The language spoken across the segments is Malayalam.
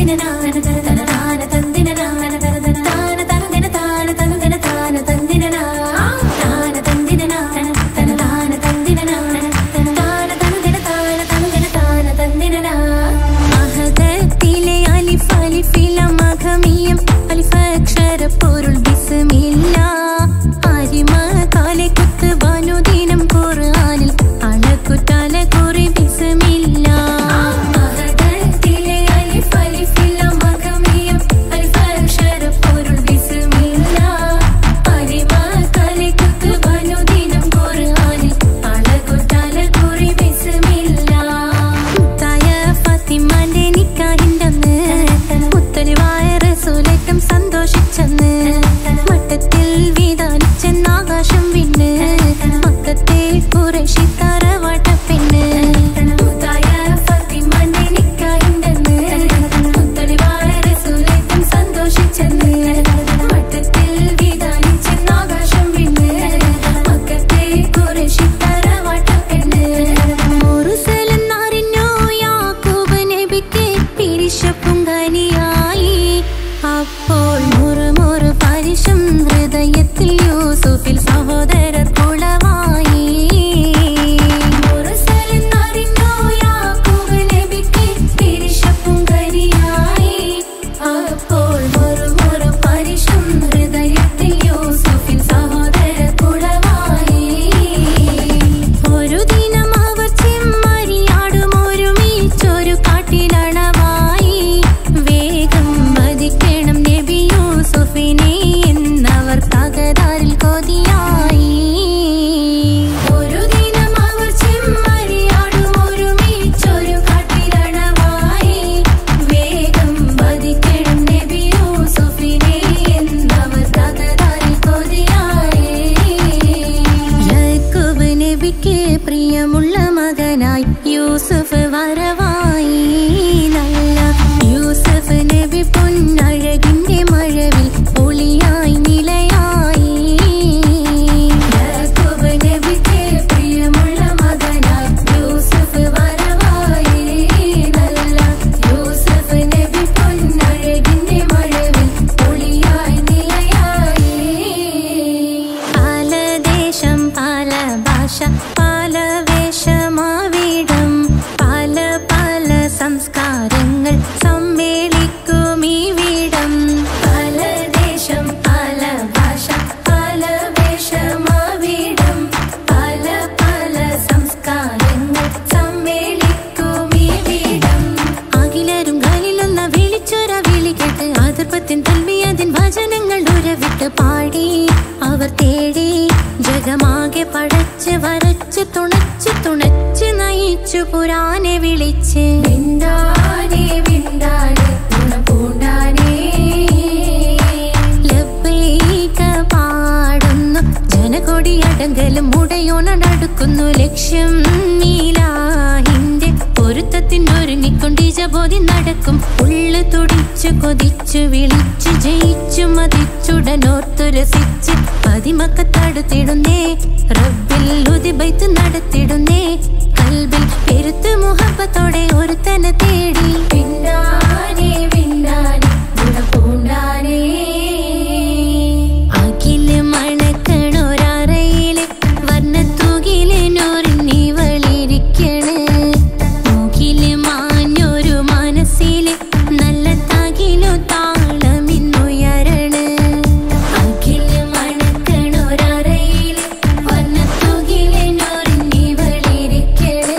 ിൽ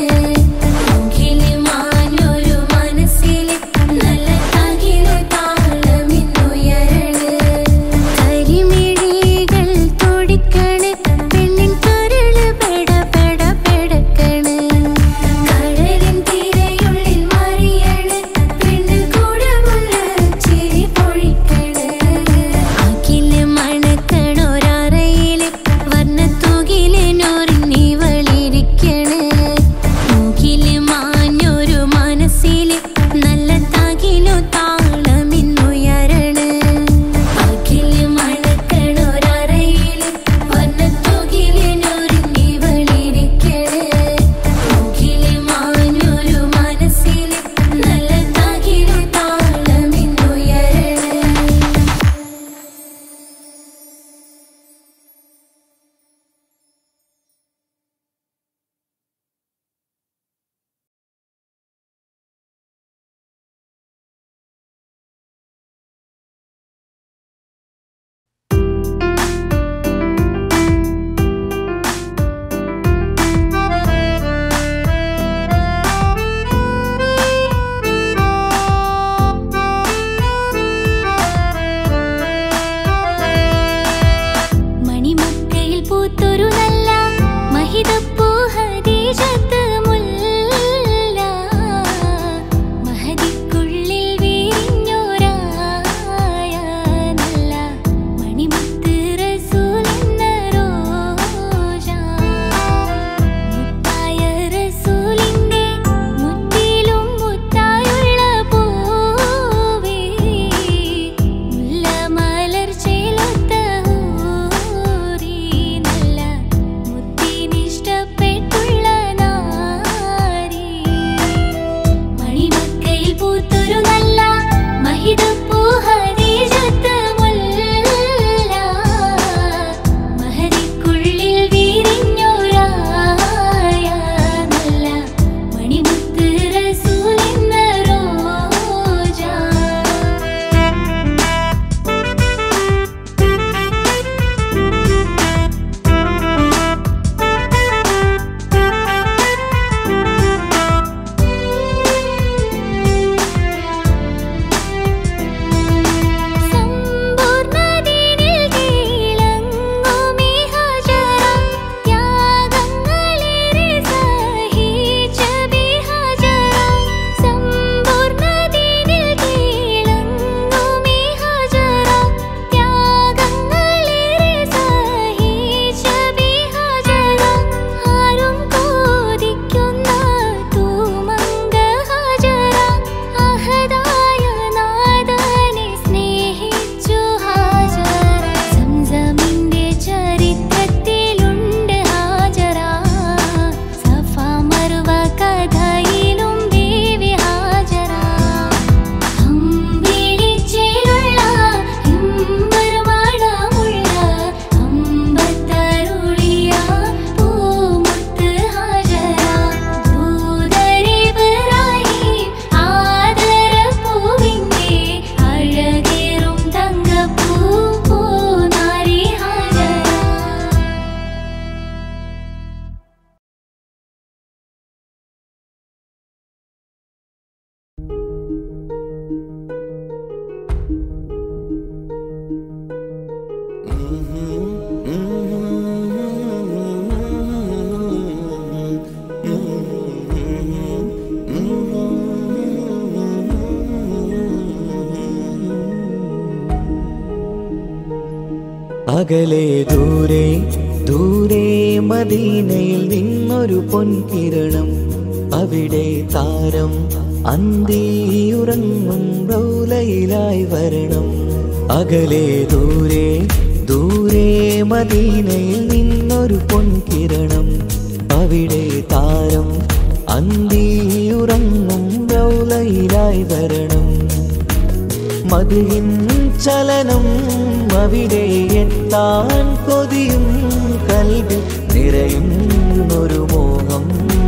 അകലെ ദൂരെ ദൂരെ മദീനയിൽ നിന്നൊരു പൊൻകിരണം, അവിടെ താരം അന്തിയുറങ്ങും റൗലയിലായി വരണം. അകലെ ദൂരെ ദൂരെ മദീനയിൽ നിന്നൊരു പൊൻകിരണം, അവിടെ താരം അന്തിയുറങ്ങും റൗലയിലായി വരണം. മദിഹിൻ ചലനം അവിടെ എത്താൻ കൊതിയും, കൽബിൽ നിറയുന്നൊരു മോഹം.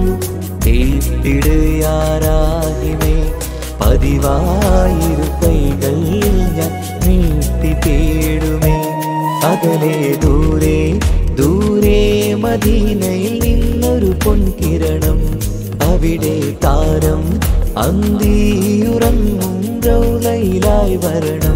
തീർത്തിടുയാരാഹിമേ പതിവായിരു കൈകൾ ഞാൻ നീട്ടി തേടുമേ. അകലെ ദൂരെ ദൂരെ മദീനയിൽ നിന്നൊരു പൊൻകിരണം, അവിടെ താരം അന്തിയുറങ്ങും റൗലയിലായി വരണം.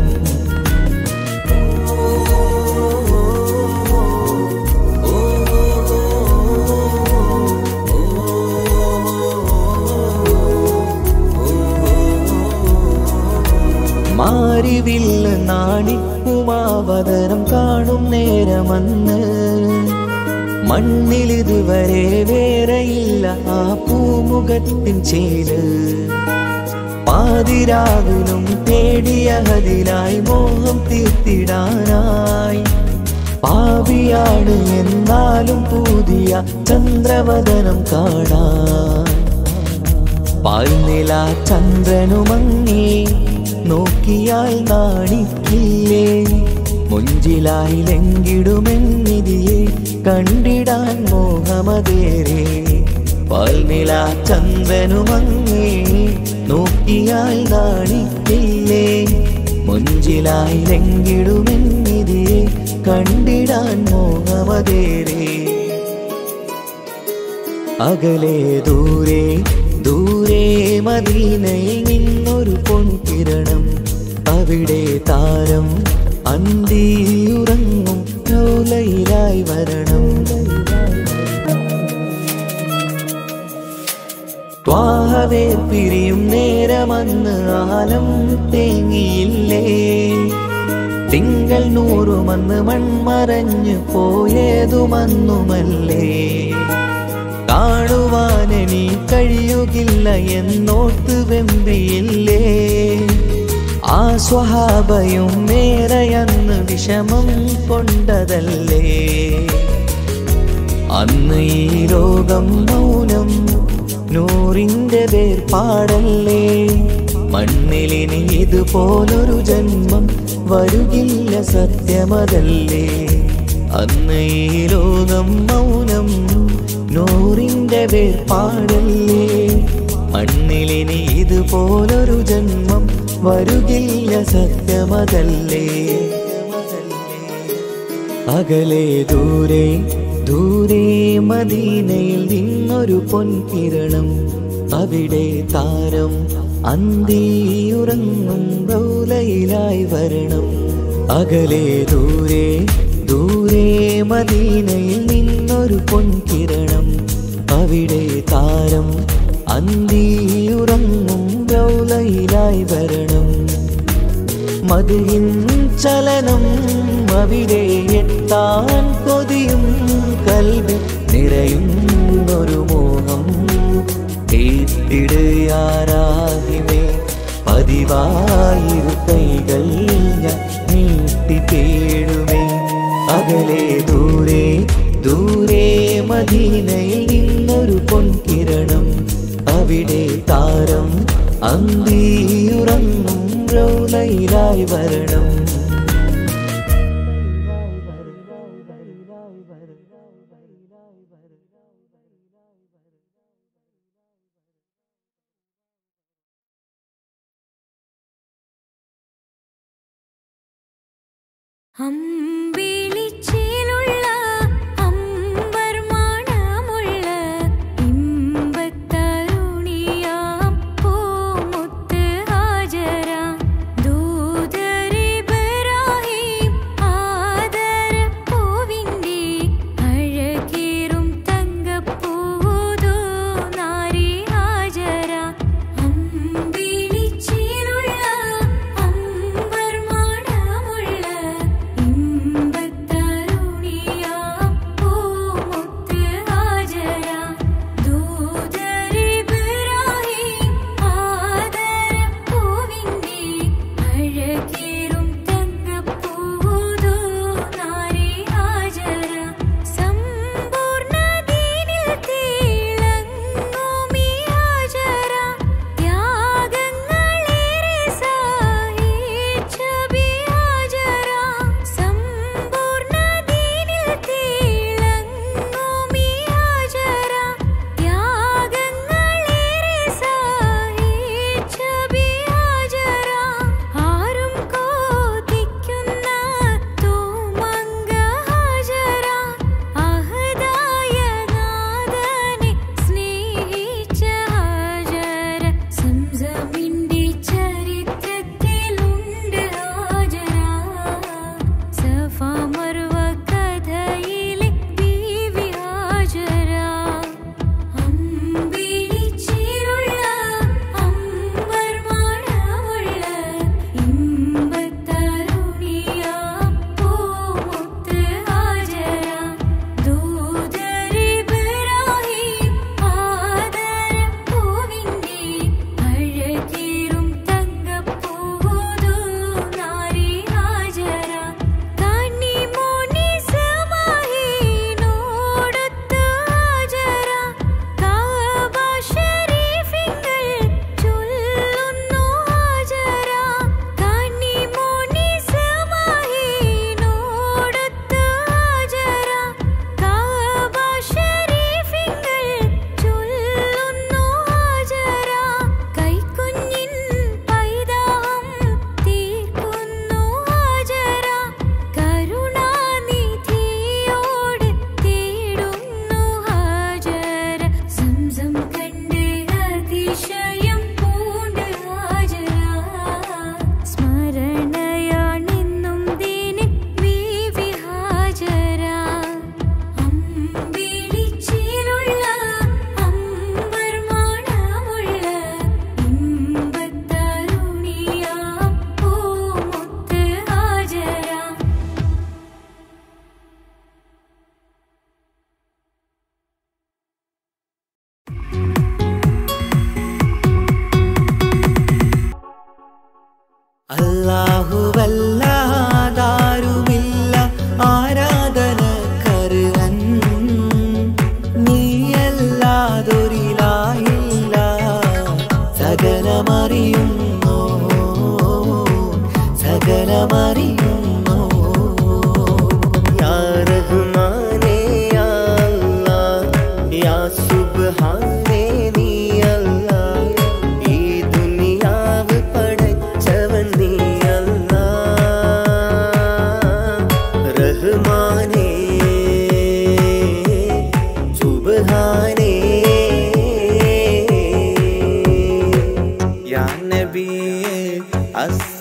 മാരിവില്ല് നാണിക്കുമാവതരം കാണും നേരമന്ന്, മണ്ണിലിതുവരെ വേറെയില്ല ആ പൂമുഖത്തിൻ ചേല്. പാതിരാവിലും തേടിയതിനായി മോഹം തീർത്തിടാനായി, പാപിയാണ് എന്നാലും പുതിയ ചന്ദ്രവദനം കാണാൻ. പാൽനില ചന്ദ്രനുമങ്ങി നോക്കിയാൽ നാണിക്കില്ലേ, മുഞ്ചിലായി ലംഘിടുമെന്നിതിയെ കണ്ടിടാൻ മോഹമതേരെ. പാൽനില ചന്ദ്രനുമങ്ങി നോക്കിയാൽ നാണിക്കില്ലേ, മുഞ്ചിലായി ലംഘിടുമെന്നിതിയെ കണ്ടിടാൻ മോഹമതേരെ. അകലെ ദൂരെ ദൂരെ മദീനയിൽ നിന്നൊരു പൊൻകിരണം, അവിടെ താരം അന്തിയുറങ്ങും റൗലയിലായി വരണം. ത്വാഹവേ പിരിയും നേരമന്ന് ആലം തേങ്ങിയില്ലേ, തിങ്കൾ നൂറുമന്ന് മൺമറഞ്ഞു പോയതുമന്നുമല്ലേ. കാണുവാനെനി കഴിയുകില്ല എന്നോർത്ത് വെമ്പിയില്ലേ, ആ സ്വഹാബയും മേറയന്ന് വിഷമം കൊണ്ടതല്ലേ. അന്ന് ഈ ലോകം മൗനം, നൂറിന്റെ വേർപാടല്ലേ. മണ്ണിലിനി ഇതുപോലൊരു ജന്മം വരുകില്ല സത്യമതല്ലേ. അന്ന് ഈ ലോകം മൗനം, നൂറിന്റെ വേർപാടല്ലേ. മണ്ണിലിനി ഇതുപോലൊരു ജന്മം വരുകില്ല സത്യമതല്ലേ. അകലെ ദൂരെ ദൂരെ മദീനയിൽ നിന്നൊരു പൊൻകിരണം, അവിടെ താരം അന്തിയുറങ്ങും റൗലയിലായി വരണം. അകലെ ദൂരെ ദൂരെ മദീനയിൽ നിന്നൊരു പൊൻകിരണം, അവിടെ താരം അന്തിയുറങ്ങും റൗലയിലായി വരണം. മദിഹിൻ ചലനം അവിടെ എത്താൻ കൊതിയും, കൽബിൽ നിറയുന്നൊരു മോഹം. തീർത്തിടുയാരാഹിമേ പതിവായിരു കൈകൾ ഞാൻ നീട്ടി തേടുമേ. അകലെ ദൂരെ ദൂരെ മദീനയിൽ നിന്നൊരു പൊൻകിരണം, അവിടെ താരം അന്തിയുറങ്ങും റൗലയിലായി വരണം. അമ്പിളിച്ചേലുള്ള അമ്പർ മണമുള്ള ഇമ്പത്തരുണിയാം പൂമുത്ത് ഹാജര, ദൂതരിബ്രാഹിം ആദരപ്പൂവിൻ്റെ അഴകേറും തങ്കപ്പൂതോ നാരി ഹാജര. അമ്പിളിച്ചേലുള്ള അമ്പർ മണമുള്ള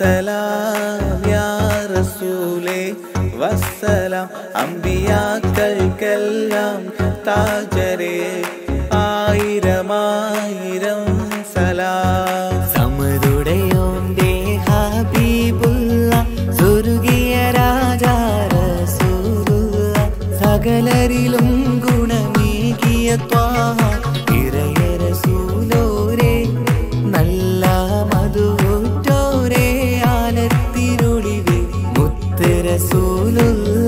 അസ്സലാം യാ റസൂലേ വസ്സലാം അമ്പിയാക്കൾക്കെല്ലാം താജരേ ആയിരമായിരം സലാം. സമരുടയോന്റെ ഹബീബുള്ള സ്വർഗീയ രാജാ റസൂലുള്ള സകലരിലും ഗുണമേകിയ ത്വാഹ ഇറയ റസൂലോരേ നല്ല മധുറ്റോരേ ആലത്തിനൊളിവേ മുത്ത് റസൂലുള്ള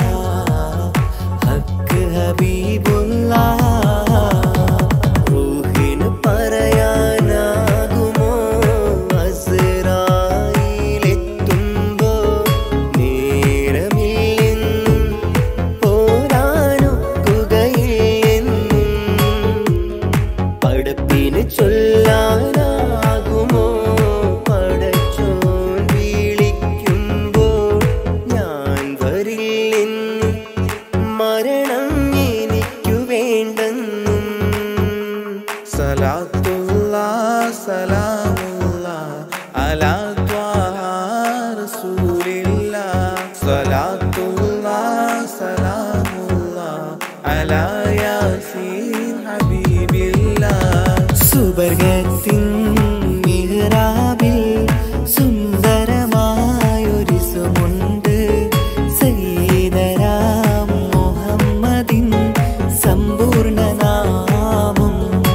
ഹക്ക് ഹബീബുള്ള. റൂഹിന് പറയാനാകുമോ അസ്റായിലെത്തുമ്പോ നേരമില്ലെന്നും പോരാനൊക്കുകയില്ലെന്നും പടപ്പിന് ചൊല്ലാനാകുമോ പടച്ചോൻ വിളിക്കുമ്പോൾ ഞാൻ വരില്ലെന്നും മരണം എനിക്കു വേണ്ടെന്നും. സലാത്തുല്ലാഹ് സലാമുല്ലാഹ് അലാ ത്വാഹ റസൂലില്ലാഹ്. സലാത്തുല്ലാഹ് സലാമുല്ലാഹ് അലാ യാസീൻ ഹബീബില്ലാഹ്. സുബർഗത്തിൻ മിഹ്റാബിൽ സുന്ദരമായൊരു സുമുണ്ട് സയ്യിദനാം മുഹമ്മദിൻ സമ്പൂർണ്ണ നാമം.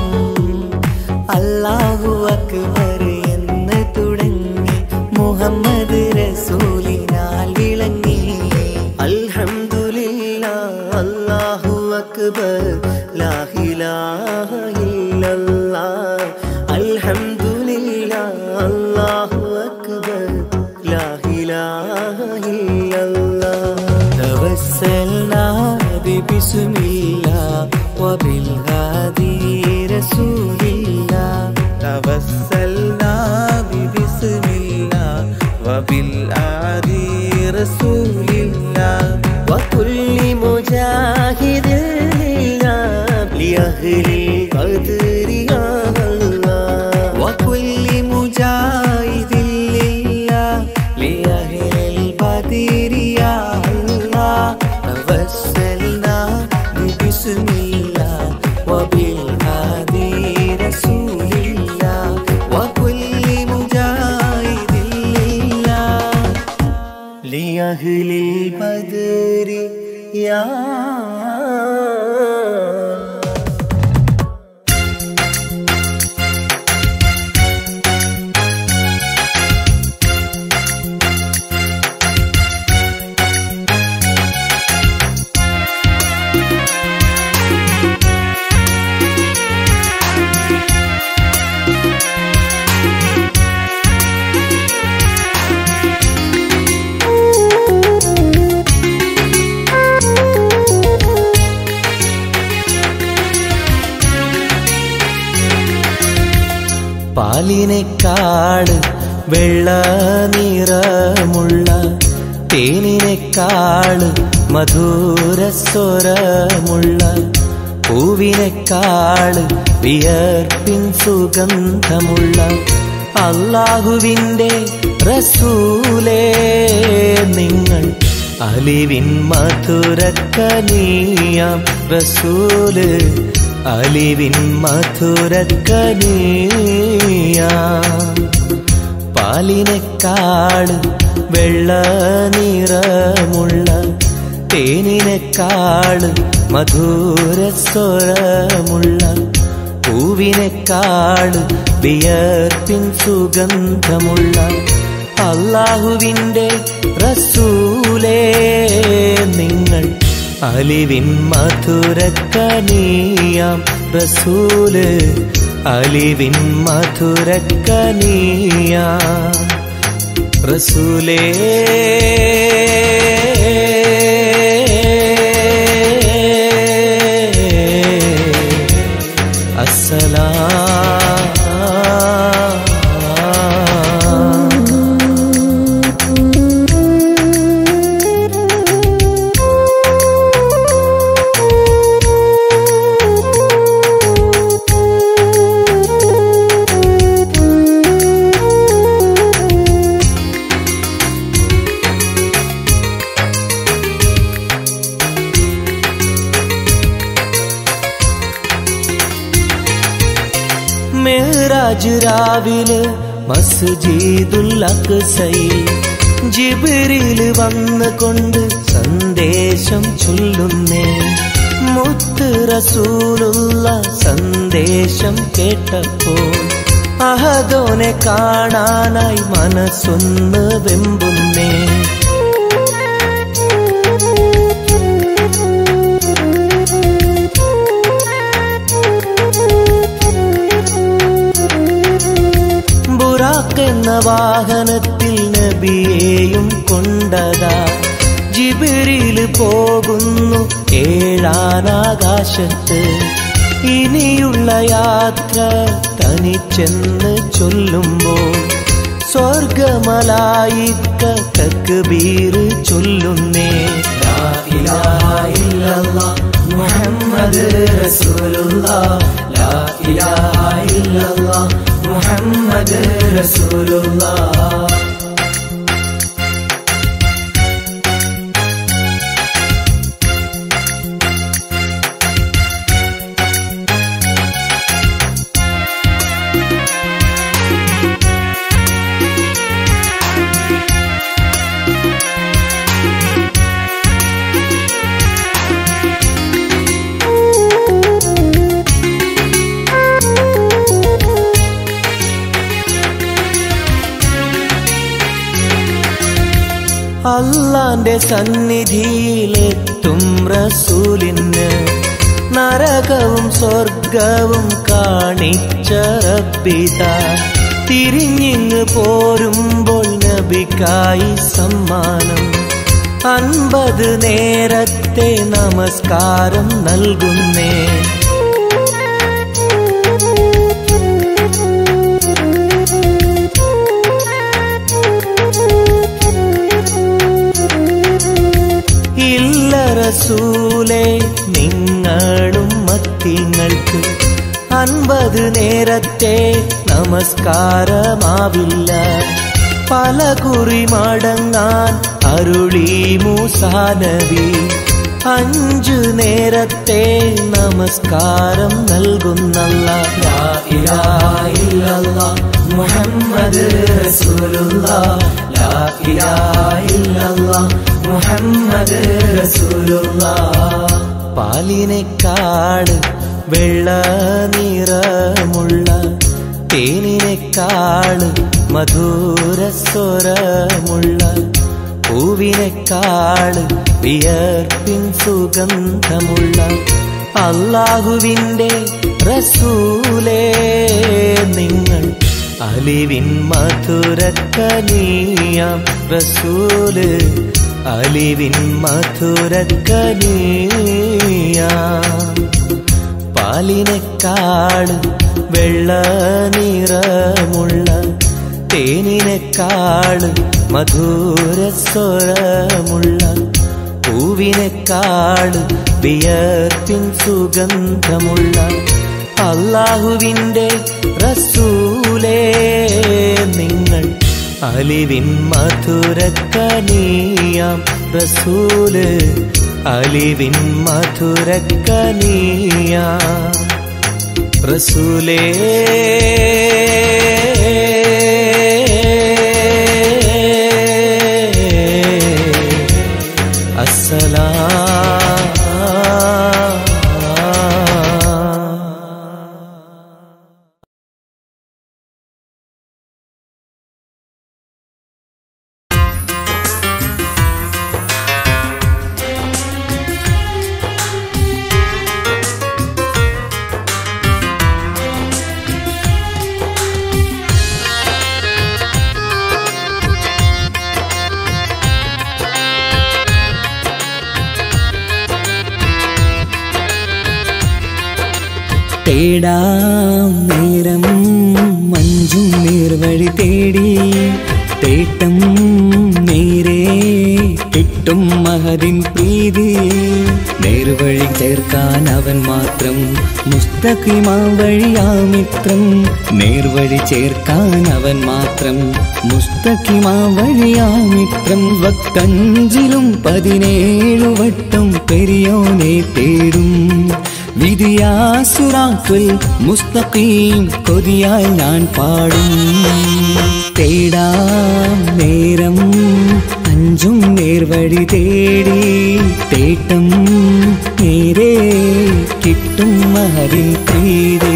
അല്ലാഹു അക്ബർ എന്ന് തുടങ്ങി മുഹമ്മദ് റസൂലിനാൽ വിളങ്ങി. അൽഹംദുലില്ലാഹ് അല്ലാഹു അക്ബർ ലാ ഇലാഹ ഇല്ലല്ലാഹ്. അൽഹംദുലില്ലാഹ് അല്ലാഹു അക്ബർ ലാ ഇലാഹ ഇല്ലല്ലാഹ്. തവസ്സൽനാ ബിസ്മില്ലാഹ് വബിൽ ഹാദി റസൂലില്ലാഹ്. തവസ്സൽനാ ബിസ്മില്ലാഹ് വബിൽ ആദി റസൂലില്ലാഹ്. وكل مجاهد لله لأهل القدر يا الله. وكل مجاهد لله لأهل القدر يا الله. توسلنا بسم الله وبالهادي رسول الله. وكل مجاهد لله لأهل البدر يا പാലിനെക്കാട് വെള്ള നിറമുള്ള തേനിനെക്കാട് മധുരസ്വരമുള്ള പൂവിനെക്കാട് വിയർപ്പിൻ സുഗന്ധമുള്ള അല്ലാഹുവിൻ്റെ റസൂലേ നിങ്ങൾ അലിവിൻ മധുരക്കനിയാം റസൂല് അലിവിൻ മധുരക്കനിയാം. പാലിനെക്കാട് വെള്ള നിറമുള്ള തേനിനെക്കാട് മധുരസ്വരമുള്ള പൂവിനെക്കാട് വിയർപ്പിൻ സുഗന്ധമുള്ള അല്ലാഹുവിൻ്റെ റസൂലേ നിങ്ങൾ അലിവിൻ മധുരക്കനിയാം റസൂല് അലിവിൻ മധുരക്കനിയാം റസൂലേ. മിഅ്റാജ് രാവിലെ മസ്ജിദുൽ അഖ്സയിൽ ജിബ്രീൽ വന്നുകൊണ്ട് സന്ദേശം ചൊല്ലുന്നേ. മുത്ത് റസൂലുള്ള സന്ദേശം കേട്ടപ്പോൾ അഹദോനെ കാണാനായി മനസ്സൊന്ന് വെമ്പുന്നേ. ബുറാഖ് എന്ന വാഹനത്തിൽ നബിയെയും കൊണ്ടതാ ജിബ്രീൽ പോകുന്നു ഏഴാനാകാശത്ത്. ഇനിയുള്ള യാത്ര തനിച്ചെന്ന് ചൊല്ലുമ്പോൾ സ്വർഗമലായിക്ക തക്ബീർ ചൊല്ലുന്നേ. ലാ ഇലാഹ ഇല്ലല്ലാഹ് മുഹമ്മദ് റസൂലുള്ളാഹ്, ലാ ഇലാഹ ഇല്ലല്ലാഹ് മുഹമ്മദ് റസൂലുള്ളാഹ്. അല്ലാന്റെ സന്നിധിയിലെത്തും റസൂലിന് നരകവും സ്വർഗവും കാണിച്ച റബ്ബിതാ. തിരിഞ്ഞിങ്ങ് പോരുമ്പോൾ നബിക്കായി സമ്മാനം 50 നേരത്തെ നമസ്കാരം നൽകുന്നേ. ഇല്ല റസൂലേ നിങ്ങളും മത്തിങ്ങൾക്ക് 50 നേരത്തെ നമസ്കാരമാവില്ല. പല കുറി മടങ്ങാൻ അരുളി മൂസാ നബി. 5 നേരത്തെ നമസ്കാരം നൽകുന്നല്ലാഹ്. ലാ ഇലാഹ ഇല്ലല്ലാഹ് മുഹമ്മദ് റസൂലുള്ളാഹ്, ലാ ഇലാഹ ഇല്ലല്ലാഹ് മുഹമ്മദ് റസൂലുള്ളാഹ്. പാലിനെക്കാട് വെള്ള നിറമുള്ള തേനിനെക്കാട് മധുരസ്വരമുള്ള പൂവിനെക്കാട് വിയർപ്പിൻ സുഗന്ധമുള്ള അല്ലാഹുവിൻ്റെ റസൂലേ നിങ്ങൾ അലിവിൻ മധുരക്കനിയാം റസൂല്, അലിവിൻ മധുരക്കനിയാം. പാലിനെക്കാട് വെള്ള നിറമുള്ള തേനിനെക്കാട് മധുരസ്വരമുള്ള പൂവിനെക്കാട് വിയർപ്പിൻ സുഗന്ധമുള്ള അല്ലാഹുവിൻ്റെ റസൂലേ നിങ്ങൾ അലിവിൻ മധുരക്കനിയാം റസൂല്, അലിവിൻ മധുരക്കനിയാം റസൂലേ. തേടാം നേരം മഞ്ചും നീർവഴി തേടി തേട്ടം നേരെ കിട്ടും മഹദിൻ പ്രീതി. നേർവഴി ചേർക്കാൻ അവൻ മാത്രം മുസ്തഖിമാ വഴിയാ മിത്രം. നേർവഴി ചേർക്കാൻ അവൻ മാത്രം മുസ്തഖിമാ വഴിയാ മിത്രം. വക്തഞ്ചിലും 17 വട്ടം പെരിയോനെ തേടും വിധിയാ സിറാത്തുൽ മുസ്തഖീം കൊതിയാൽ ഞാൻ പാടും. തേടാം നേരം അഞ്ചും നേർവഴി തേടി തേട്ടം നേരെ കിട്ടും മഹരിൻ പ്രീതി.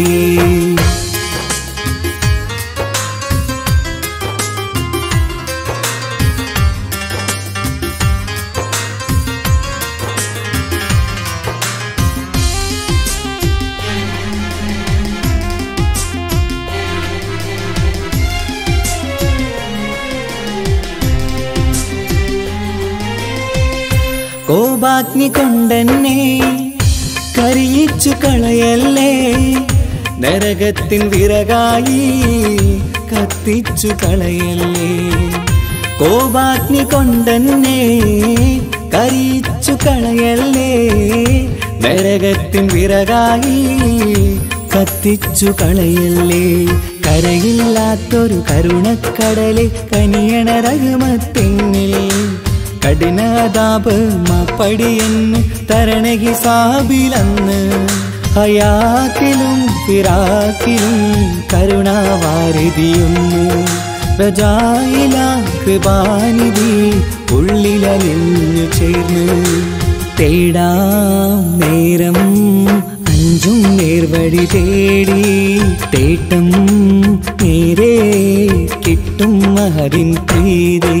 കോപാഗ്നി കൊണ്ടെന്നെ കരിയിച്ചു കളയല്ലേ, നരകത്തിൻ വിറകായി കത്തിച്ചു കളയല്ലേ. കോപാഗ്നി കൊണ്ടെന്നെ കരിയിച്ചു കളയല്ലേ, നരകത്തിൻ വിറകായി കത്തിച്ചു കളയല്ലേ. കരയില്ലാത്തൊരു കരുണക്കടലെ കനിയണ റഹ്മത്തിന്നിൽ കഠിനതാപ് മാപ്പടിയെന്ന് തരണ ഹിസാബിലന്ന്. ഹയാത്തിലും ഫിറാക്കിലും കരുണാവാരിതിയൊന്ന് പ്രജായില കൃപാനിധി ഉള്ളിലലിഞ്ഞു ചേർന്ന്. തേടാം നേരം അഞ്ചും നേർവഴി തേടി തേട്ടം നേരെ കിട്ടും മഹരിൻ പ്രീതി.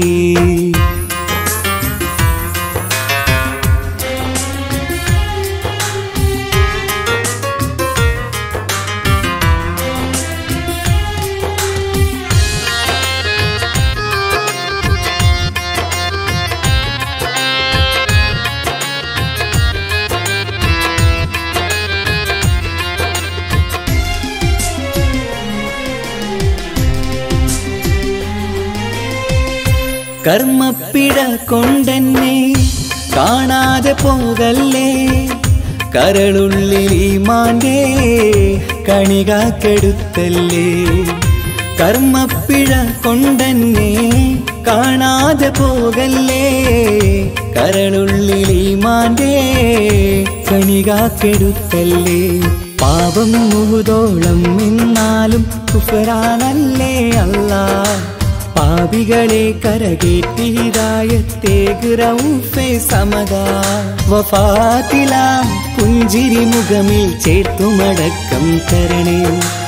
കർമ്മപ്പിഴ കൊണ്ടെന്നെ കാണാതെ പോകല്ലേ, കരളുള്ളിൽ ഈമാന്റെ കണികാക്കെടുത്തല്ലേ. കർമ്മപ്പിഴ കൊണ്ടെന്നെ കാണാതെ പോകല്ലേ, കരളുള്ളിൽ ഈമാന്റെ കണികാക്കെടുത്തല്ലേ. പാപം മുഹുദോളം എന്നാലും കുഫ്റാനല്ലേ അല്ലാഹ്. പാപികളെ കരകേറ്റി ഹിദായത്തേക് റഊഫേ സമദാ. വഫാത്തിലാം പുഞ്ചിരി മുഖമിൽ ചേർത്തുമടക്കം തരണേ.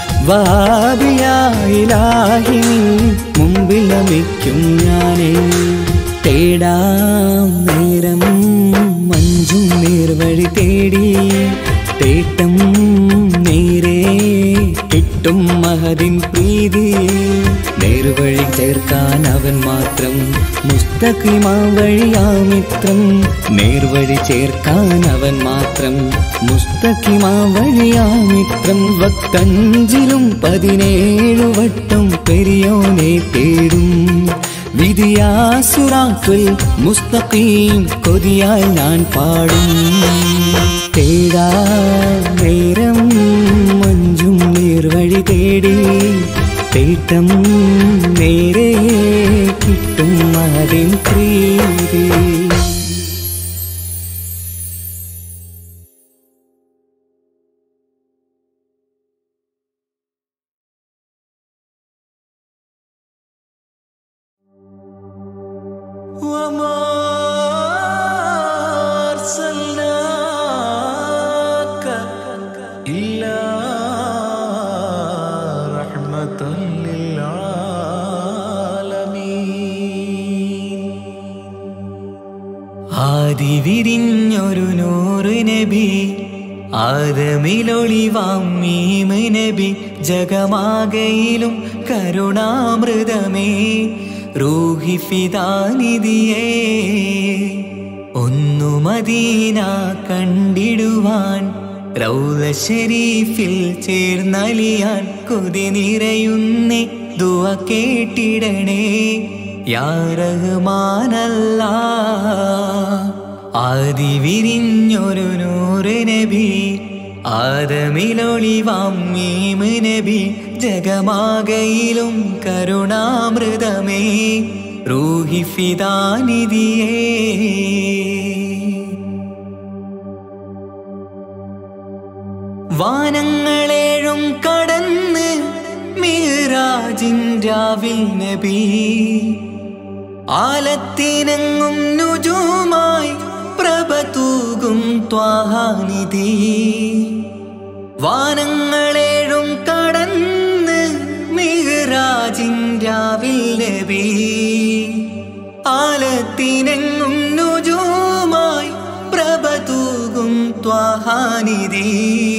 വഹാബിയായിലാഹി നിൻ മുമ്പിൽ നമിക്കും ഞാനേ. തേടാം നേരം മഞ്ചും നേർവഴി തേടി തേട്ടം നേരെ കിട്ടും മഹദിൻ പ്രീതി. നേർവഴി ചേർക്കാൻ അവൻ മാത്രം മുസ്തഖിമാ വഴിയാ മിത്രം. നേർവഴി ചേർക്കാൻ അവൻ മാത്രം മുസ്തഖിമാ വഴിയാ മിത്രം. വക്തഞ്ചിലും 17 വട്ടം പെരിയോനെ തേടും. വിധിയാ സിറാത്തുൽ മുസ്തഖീം കൊതിയാൽ ഞാൻ പാടും. തേടാ നേരം മഞ്ചും നേർവഴി തേടി തേട്ടം നേരെ കിട്ടും മഹദിൻ പ്രീതി. ആദിവിരിഞ്ഞൊരു നൂറ് നബി ആദമിലൊളിവാം മീമ് നബി. ജഗമാകയിലും കരുണാമൃതമേ റൂഹി ഫിദാനിധിയേ. ഒന്നു മദീന കണ്ടിടുവാൻ റൗള ശരീഫിൽ ചേർന്നലിയാൻ കൊതി നിറയുന്നേ ദുആ കേട്ടിടണേ യാ റഹ്മാനല്ലാഹ്. ആദിവിരിഞ്ഞൊരു നൂറ് നബി ആദമിലൊളിവാം മീമ് നബി. ജഗമാകയിലും കരുണാമൃതമേ റൂഹി ഫിദാനിധിയേ. വാനങ്ങളേഴും കടന്ന് മിഹ്റാജിൻ രാവിൽ നബി ആലത്തിനെങ്ങും നുജൂമായി പ്രഭ തൂകും ത്വാഹാനിധി വാനങ്ങളേഴും കടന്ന് മിഹ്റാജിൻ രാവിൽ നബി ആലത്തിനെങ്ങും നുജൂമായി പ്രഭ തൂകും ത്വാഹാനിധി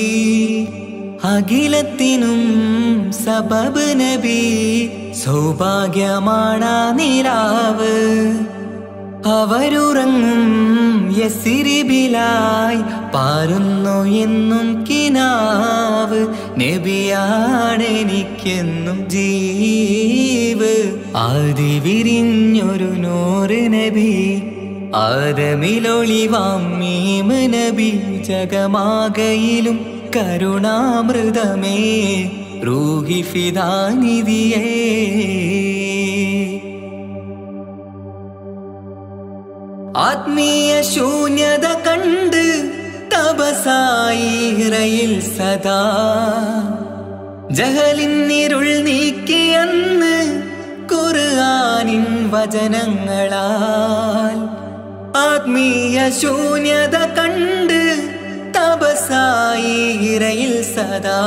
അഖിലത്തിനും സബബ് നബി സൗഭാഗ്യമാണാ നിലാവ് അവരുറങ്ങും യസിരിബിലായി പാരുന്നു എന്നും കിനാവ് നബിയാണെനിക്കെന്നും ജീവ് ആദി വിരിഞ്ഞൊരു നൂറ് നബി ആദമിലൊളിവാം മീമ് നബി ജഗമാകയിലും കരുണാമൃതമേ റൂഹി ഫിദാനിധിയേ ആത്മീയ ശൂന്യത കണ്ട് തപസായി ഇറയിൽ സദാ ജഹലിന്നിരുൾ നീക്കിയന്ന് ഖുർആനിൻ വചനങ്ങളാൽ ആത്മീയ ശൂന്യത കണ്ട് തപസായി ഇറയിൽ സദാ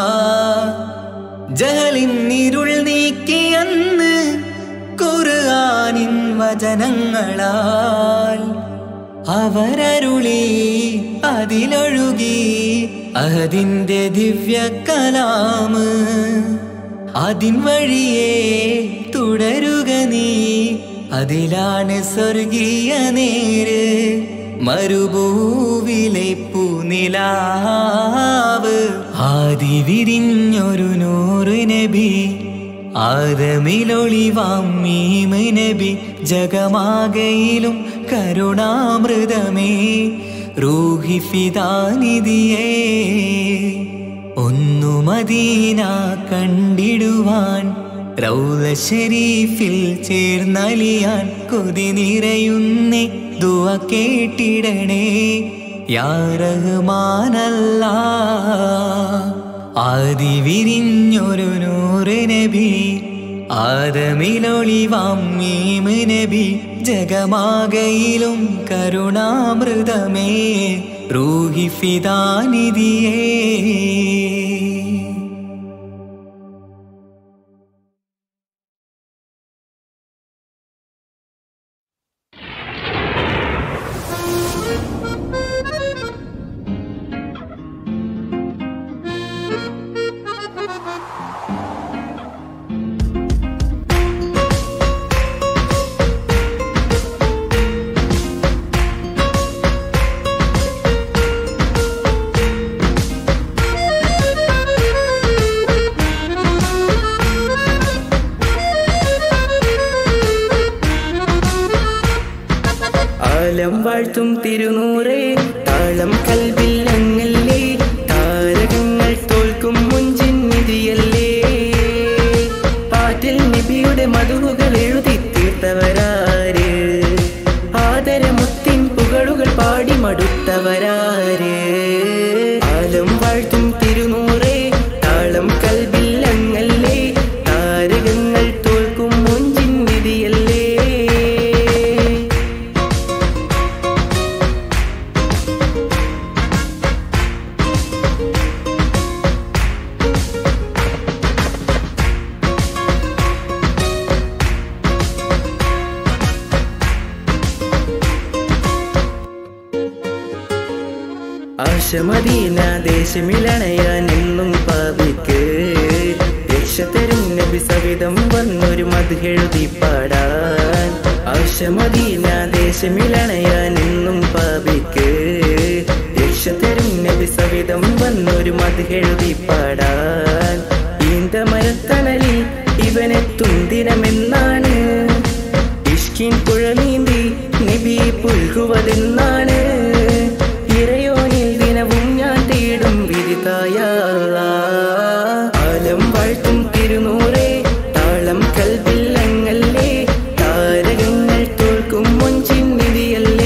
ജഹലിന്നിരുൾ നീക്കിയന്ന് ഖുർആനിൻ വചനങ്ങളാൽ അവരരുളി അതിലൊഴുകി അതിന്റെ ദിവ്യ കലാമ് അതിൻ വഴിയേ തുടരുക നീ അതിലാണ് സ്വർഗീയ നേര് മരുഭൂവിലെ പൂനിലാവ് ആദി വിരിഞ്ഞൊരു നൂറ് നബി ആദമിലൊളിവാം മീമ് നബി ജഗമാകയിലും കരുണാമൃതമേ റൂഹി ഫിദാനിധിയേ ഒന്നു മദീന കണ്ടിടുവാൻ റൗള ശരീഫിൽ ചേർന്നലിയാൻ കൊതി നിറയുന്നേ ദുആ കേട്ടിടണേ യാ റഹ്മാനല്ലാഹ് ആദി വിരിഞ്ഞൊരു നൂറ് നബി ആദമിലൊളിവാം മീമ് നബി ജഗമാകയിലും കരുണാമൃതമേ റൂഹി ഫിദാനിധിയേ ആലം വാഴ്ത്തും തിരുനൂറേ താളം കൽവിൽ അങ്ങല്ലേ താരകങ്ങൾ തോൽക്കും മുഞ്ചിൻ നിധിയല്ലേ പാറ്റിൽ നബിയുടെ മധുകൾ എഴുതി തീർത്തവരാര് ആദരമുത്തിൻ പുകളുകൾ പാടി മടുത്തവരാര് ആലം വാഴ്ത്തും തിരുനൂറേ താളം കൽവിൽ അങ്ങല്ലേ താരകങ്ങൾ തോൽക്കും മുഞ്ചിൻ നിധിയല്ലേ ആശമദീന ദേശമിലണയാൻ എന്നും പാപിക്ക് രക്ഷതരും നബി സവിധം വന്നൊരു മദ്ഹെഴുതി പാടാൻ ആശമദീന ദേശമിലണയാൻ എന്നും പാപിക്ക് രക്ഷതരും നബി സവിധം വന്നൊരു മദ്ഹെഴുതി പാടാൻ ഈന്തമരത്തണലിൽ ഇവനെത്തും ദിനമെന്നാണ് ഇഷ്കിൻ പുഴ നീന്തി നബി പുൽകുവതെന്നാണ് ഇറയോനിൽ ദിനവും ഞാൻ തേടും വിരിതായ ആലം വാഴ്ത്തും തിരുനൂറേ താളം കൽവിൽ അങ്ങല്ലേ താരകങ്ങൾ തോൽക്കും മുഞ്ചിൻ നിധിയല്ലേ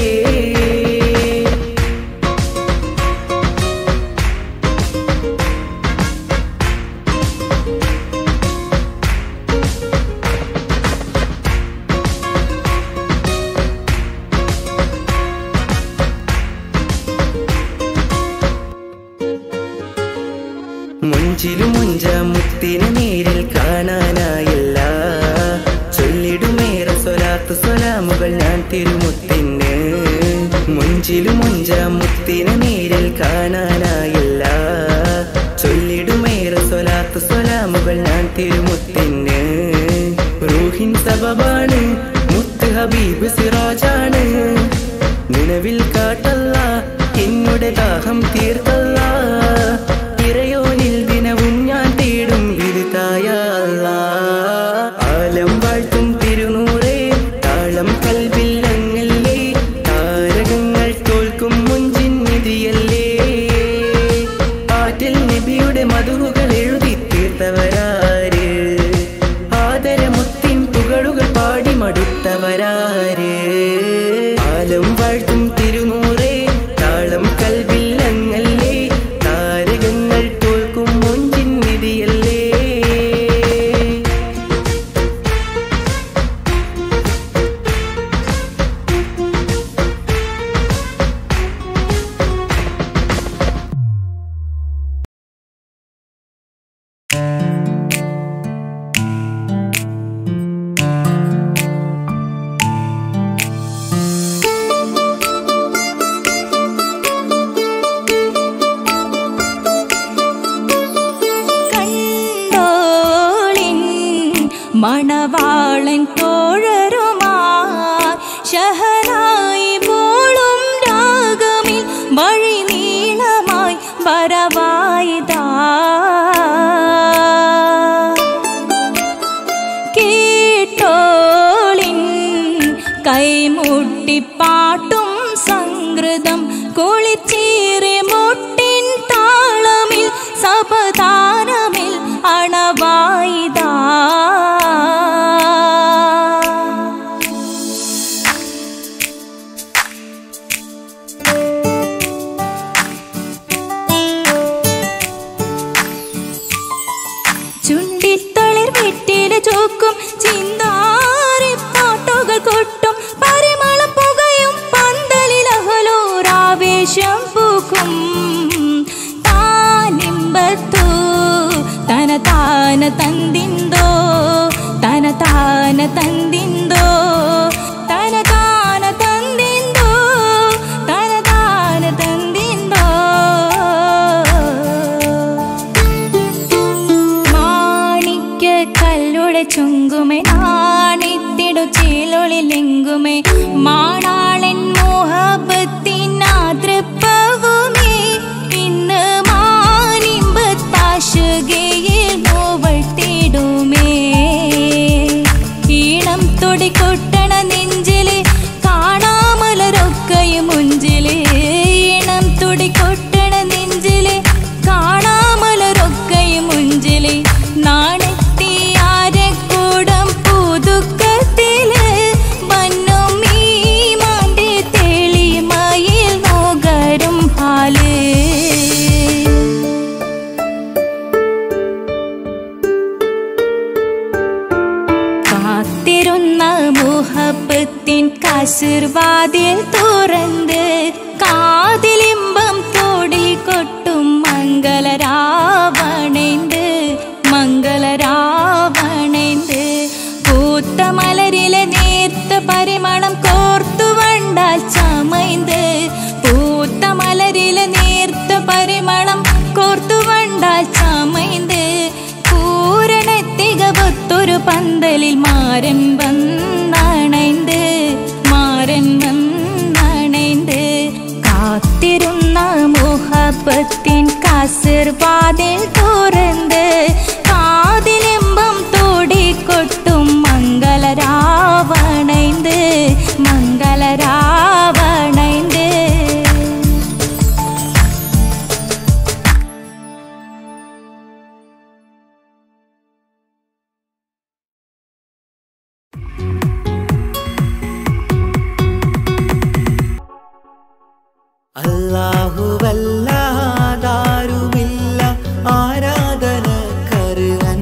തിരുമുത്തിന് മുഞ്ചിലും മുഞ്ചാം മുത്തിനെ നേരിൽ കാണാനായില്ല. ചൊല്ലിടുമേറെ സ്വലാത്ത് സ്വലാമുകൾ ഞാൻ തിരുമുത്തിന്. റൂഹിൻ സബബാണ് മുത്ത് ഹബീബ് സിറാജാണ്. നിലവിൽ കാട്ടല്ല എന്നുടെ ദാഹം തീർത്തല്ല. ഇറയോനിൽ ദിനവും ഞാൻ തേടും വിരുതായ ആലം വാഴ്ത്തും തിരുനൂറേ താളം കൽവില്ലങ്ങല്ലേ. താരകങ്ങൾ തോൽക്കും മുഞ്ചിൻ നിധിയല്ലേ. ആറ്റിൽ നബിയുടെ മധുകൾ എഴുതി തീർത്തവരാര്. ആദരമുത്തിൻ പുകളുകൾ പാടി മടുത്തവരാര്. ആലം വാഴ്ത്തും തിരുനൂറേ താളം കൽവില്ലങ്ങല്ലേ. താരകങ്ങൾ തോൽക്കും മുഞ്ചിൻ നിധിയല്ലേ. മണവാളൻ തോഴരുമാ ശഹനായി പോളും രാഗമിൽ വഴി നീളമായി വരവായിതാ. കേട്ടോളിൻ കൈമുട്ടിപ്പാട്ടും സംഗൃതം കുളിച്ചേറി മുട്ടിൻ താളമിൽ സപതാരമിൽ അണവായിതാ. ചുണ്ടിത്തളിർ വെട്ടില് ചോക്കും ചിന്താരി പാട്ടുകൾ കൊട്ടും പരിമള പുകയും പന്തലിൽ അഹലോരാവേശം പൂക്കും. താനിമ്പത്തു തന താന തന്തിന്തോ തന താന തന്തിന്തോ തന താന തന്തിന്തോ തന താന തന്തിന്തോ. മാണിക്യ കല്ലുടെ ചുങ്കുമേ നാണിത്തിടു ചേലൊളിലെങ്കുമേ മാണാളൻ മോഹബത്തിനാതൃപ്പവുമേ. ഇന്ന് മാനിമ്പത്താശുകയിൽ നോവട്ടിടുമേ. ഈണം തുടികൊട്ടണ നെഞ്ചില് കാണാമലരൊക്കെയും മുഞ്ചില്. ഈണം തുടികൊട്ടണ നെഞ്ചില് കാണാമലരൊക്കെയും മുഞ്ചില്. നാണത്തിയാരക്കൂടം പുതുക്കത്തില് വന്നും ഈ മാന്റെ തെളിമയിൽ നോകരും ഹാല്. കാത്തിരുന്ന മുഹബത്തിൻ കസിർവാതിൽ തുറന്ന് കാതിലിമ്പം തോടിൽ കൊട്ടും മംഗളരാവണേന്ത് മംഗളരാവണേന്ത്. പൂത്ത മലരിലെ നേർത്ത പരിമളം കോർത്തു വണ്ടാൽ ചമൈന്ത്. പൂത്ത മലരിലെ നേർത്ത പരിമളം കോർത്തു വണ്ടാൽ ചമൈന്ത്. പൂരണത്തികവൊത്തൊരു പന്തലിൽ മാരൻ വന്നണൈന്ത് മാരൻ വന്നണൈന്ത്. കാത്തിരുന്ന മുഹബത്തിൻ കസിർവാതിൽ തുറന്ന് കാതിലിമ്പം തോടിക്കൊട്ടും മംഗളരാവണൈന്ത് മംഗളരാവണൈന്ത്. അല്ലാഹുവല്ലാതാരുമില്ല ആരാധനക്കർഹൻ.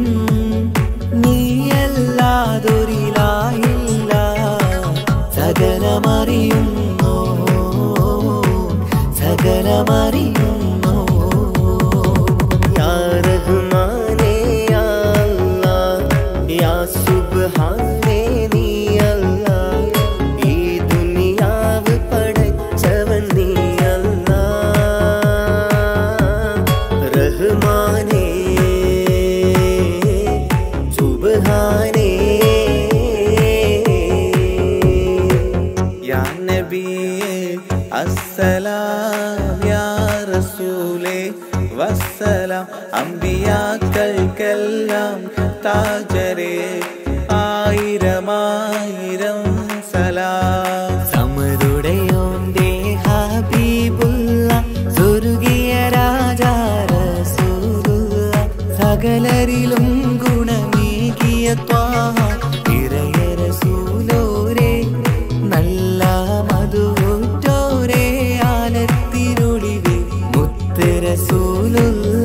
നീയല്ലാതൊരിലാഹില്ല സകലമറിയുന്നു സകലമറിയുന്നു. യാ റഹ്മാനേ യാ അല്ലാഹ് യാ സുബ്ഹാനേ നീ അല്ലാഹ്. ഈ താജരേ ആയിരമായിരം സലാം. സമരുടയോന്റെ ഹബീബുള്ള സ്വർഗീയ രാജാ റസൂലുള്ള സകലരിലും ഗുണമേകിയ ത്വാഹ ഇറയ റസൂലോരേ നല്ല മധുറ്റോരേ ആലത്തിനൊളിവേ മുത്ത് റസൂലുള്ള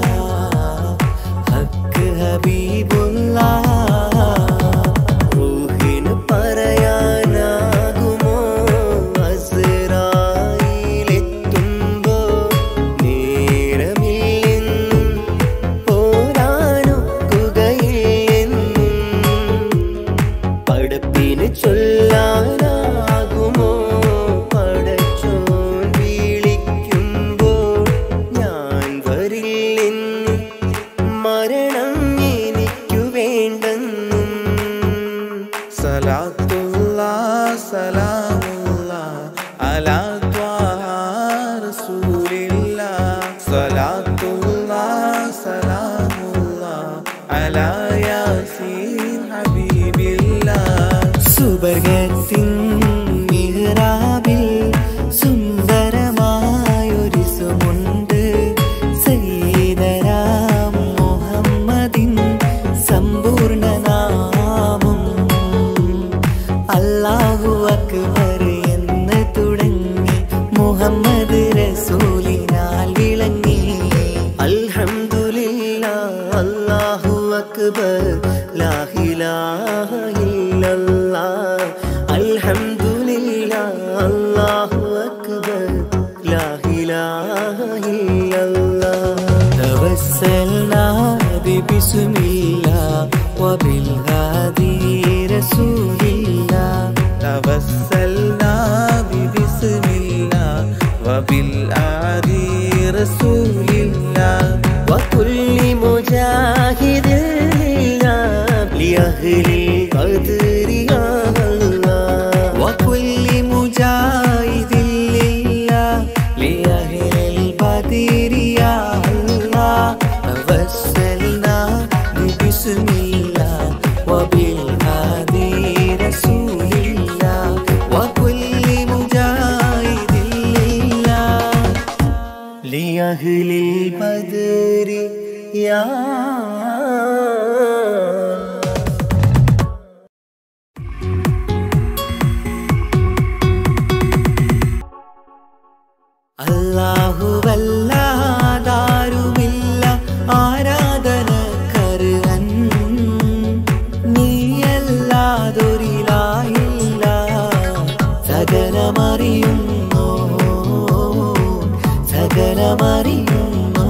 ഹക്ക് ഹബീബുള്ള റൂഹിന് പറയാനാകുമോ അസ്റായിലെത്തുമ്പോ നേരമില്ലെന്നും പോരാനൊക്കുകയില്ലെന്നും പടപ്പിന് ചൊല്ലാനാകുമോ പടച്ചോൻ വിളിക്കുമ്പോൾ ഞാൻ വരില്ലെന്നും മരണം എനിക്കു വേണ്ടെന്നും. സലാത്തുല്ലാഹ് സലാമുല്ലാഹ് അലാ ത്വാഹ റസൂലില്ലാഹ്. സലാത്തുല്ലാഹ് സലാമുല്ലാഹ് അലാ യാസീൻ ഹബീബില്ലാഹ്. സുബർഗത്തിൻ മിഹ്റാബിൽ സുന്ദരമായൊരു സുമുണ്ട് സയ്യിദനാ മുഹമ്മദിൻ സമ്പൂർണ്ണ നാമം. അല്ലാഹു അക്ബർ എന്ന് തുടങ്ങി മുഹമ്മദ് റസൂലിനാൽ വിളങ്ങി. അൽഹംദുലില്ലാഹ് അല്ലാഹു അക്ബർ ലാ ഇലാഹ ഇല്ലല്ലാഹ്. അൽഹംദുലില്ലാഹ് അല്ലാഹു അക്ബർ ലാ ഇലാഹ ഇല്ലല്ലാഹ്. തവസ്സൽനാ ബിസ്മില്ലാഹ് വബിൽ ഹാദി റസൂലില്ലാഹ്. തവസ്സൽനാ ബിസ്മില്ലാഹ് വബിൽ ആദി റസൂലില്ലാഹ്. വകുല്ലി മുജാഹിദിൻ ലിഅഹ്ലിൽ ഖദ്രി യാ അല്ലാഹ്. വകുല്ലി മുജാഹിദിൻ ലിഅഹ്ലിൽ ഖദ്രി യാ അല്ലാഹ്. തവസ്സൽനാ ബിസ്മില്ലാഹ് വബിൽ ഹാദി റസൂലില്ലാഹ്. വകുല്ലി മുജാഹിദിൻ ലിഅഹ്ലിൽ ഖദ്രി യാ അല്ലാഹുവല്ലാതാരുമില്ല ആരാധനക്കർഹൻ. നീയല്ലാതൊരിലായില്ല സകലമറിയുന്നു സകലമറിയുന്നു.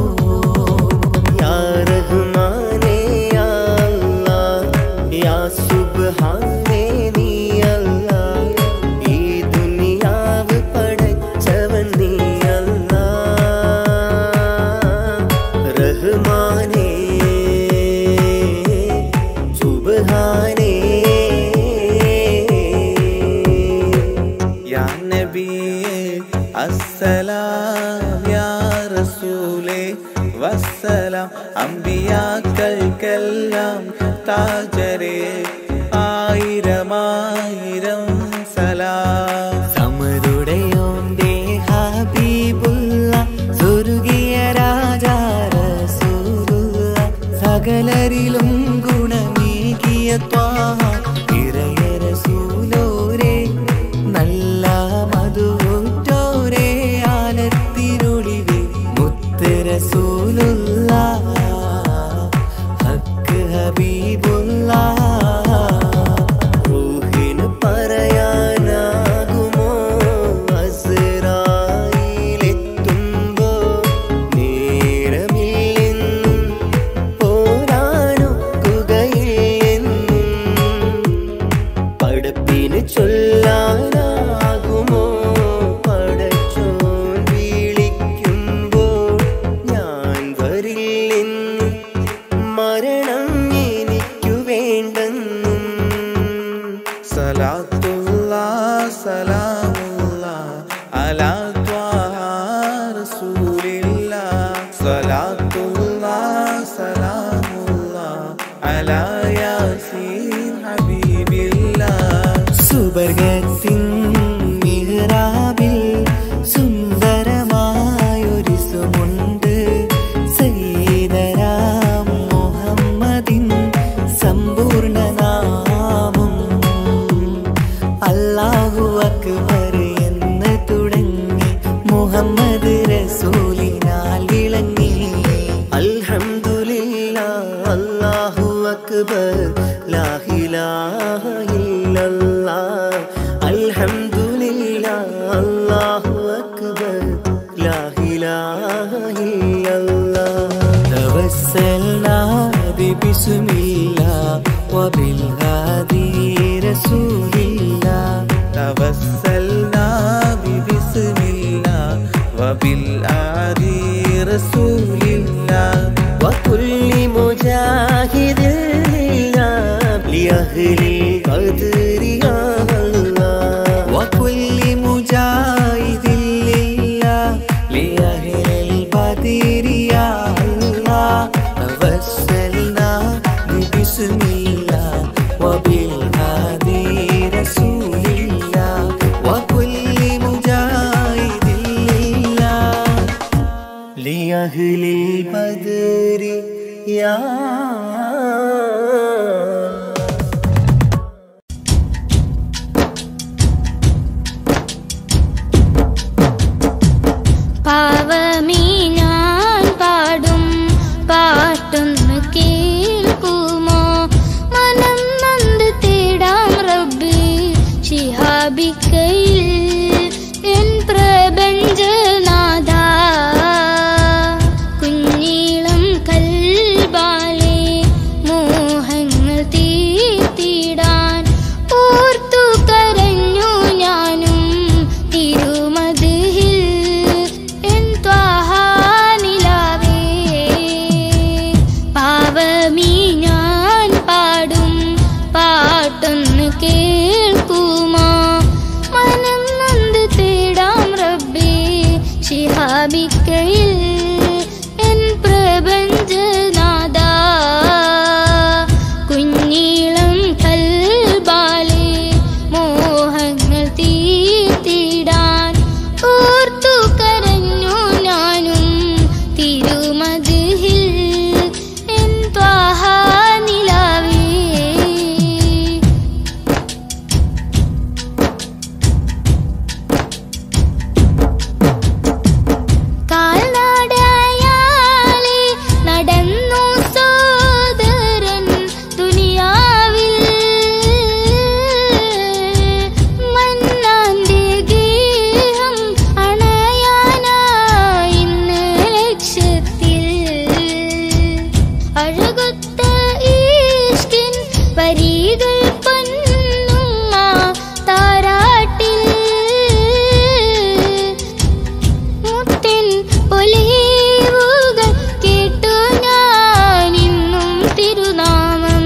യാ റഹ്മാനേ യാ അല്ലാഹ് യാ സുബ്ഹാനേ നീ അല്ലാഹ്. ഈ ദുനിയാവ് പടച്ചവൻ നീ അല്ലാഹ്. റഹ്മാനേ സുബ്ഹാനേ. യാ നബിയേ അസ്സലാം യാ റസൂലേ വസ്സലാം. അംബിയാക്കൾക്കെല്ലാം താജരേ ആയിരമായിരം സലാം. സമരുടയോന്റെ ഹബീബുള്ള സ്വർഗീയ രാജാ റസൂലുള്ള സകലരിലും ഗുണമേകിയ ത്വാഹ ഇറയ റസൂലോരേ നല്ല മധുറ്റോരേ ആലത്തിനൊളിവേ മുത്ത് റസൂലുള്ള ഹക്ക് ഹബീബുള്ള റൂഹിന് പറയാനാകുമോ അസ്റായിലെത്തുമ്പോ നേരമില്ലെന്നും പോരാനൊക്കുകയില്ലെന്നും പടപ്പിന് ചൊല്ലാനാകുമോ പടച്ചോൻ വിളിക്കുമ്പോൾ ഞാൻ വരില്ലെന്നും മരണം على ياسين حبيب الله സുബർഗത്തിൻ മിഹ്റാബിൽ സുന്ദരമായൊരിസുമുണ്ട് സയ്യിദനാ മുഹമ്മദിൻ സമ്പൂർണ്ണനാമം അല്ലാഹു അക്ബർ എന്ന് തുടങ്ങി മുഹമ്മദ് റസൂലിനാൽ വിളങ്ങി അൽഹംദുലില്ലാഹ് അല്ലാഹു അക്ബർ ലാ ഇലാഹ ഇല്ലല്ലാഹ് അൽഹംദുലില്ലാഹ് അല്ലാഹു അക്ബർ ലാ ഇലാഹ ഇല്ലല്ലാഹ് തവസ്സൽനാ ബിസ്മില്ലാഹ് വബിൽ ഹാദി റസൂലില്ലാഹ് توسلنا ببسم الله وبالآدي رسول الله وكل مجاهد لله لأهل القدر يا الله وكل مجاهد لله لأهل القدر يا الله توسلنا ببسم الله وبالهادي رسول الله وكل مجاهد لله لأهل البدر يا പാവമീ ഞാൻ പാടും പാട്ടൊന്ന് കേൾക്കുമോ മനം നൊന്ത് തേടാം റബ്ബ് ശിഹാബിക്കയിൽ എൻ പ്രപഞ്ചനാഥ കുഞ്ഞീളം കൽബാലെ മോഹങ്ങൾ തീർത്തിടാൻ ഓർത്തു കരഞ്ഞു ഞാനും തിരുമദിഹിൽ എൻ ത്വാഹാനിലാവേ പാവമീ ഞാൻ പാടും പാട്ടൊന്ന് കേൾക്കുമോ മനം നൊന്ത് തേടാം റബ്ബേ ശിഹാബിക്കയിൽ എൻ പ്രപഞ്ചനാഥ കുഞ്ഞീളം കൽബാലെ മോഹങ്ങൾ തീർത്തിടാൻ ഓർത്തു കരഞ്ഞു ഞാനും തിരുമദിഹിൽ എൻ ത്വാഹാനിലാവേ കാൽനടയാലെ നടന്നു സോദരൻ ദുനിയാവിൽ മന്നാന്റെ ഗേഹം അണയാനായി ഇന്ന് ലക്ഷ്യത്തിൽ അഴകൊത്ത ഈഷ്കിൻ വരികൾ പൊന്നുമ്മ താരാട്ടിൽ മുത്തിൻ പൊലിവുകൾ കേട്ടു ഞാൻ ഇന്നും തിരുനാമം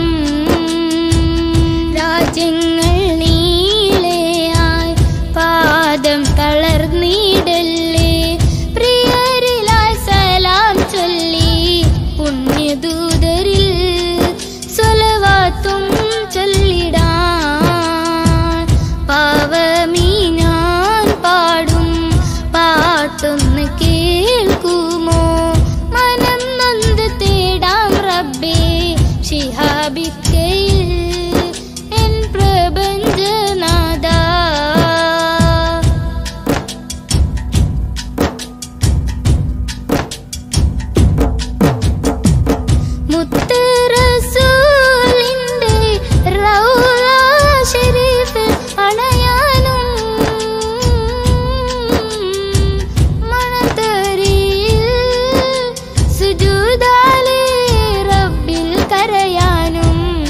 രാജ്യങ്ങൾ നീളെയായി പാദം തളർന്നിടല്ലേ പ്രിയരിലായി സലാം ചൊല്ലി പുണ്യദൂതരിൽ സ്വലവാത്തും ചൊല്ലിടാൻ പാവമീ ഞാൻ പാടും പാട്ടൊന്ന് കേൾക്കുമോ മനം നൊന്ത് തേടാം റബ്ബേ ശിഹാബിക്കയിൽ എൻ പ്രപഞ്ചനാഥ മുത്ത് റസൂലിന്റെ റൗള ശരീഫിൽ അണയാനും മണതരിയിൽ സുജൂദാലെ റബ്ബിൽ കരയാനും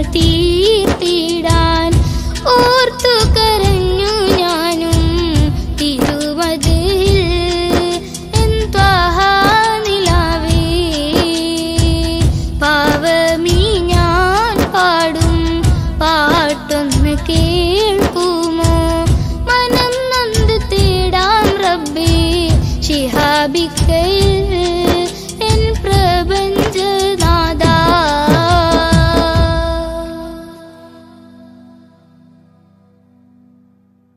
തീർത്തിടാൻ ഓർത്തു കരഞ്ഞു ഞാനും തിരുമതിൽ എൻ ത്വഹ നിലാവേ പാവമീ ഞാൻ പാടും